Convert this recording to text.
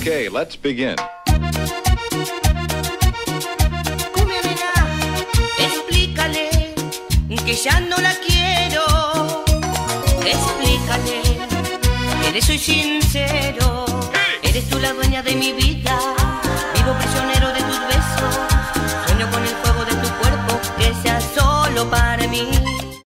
Okay, let's begin. Cumbia, nena, explícale que ya no la quiero. Explícale que le soy sincero. Eres tú la dueña de mi vida.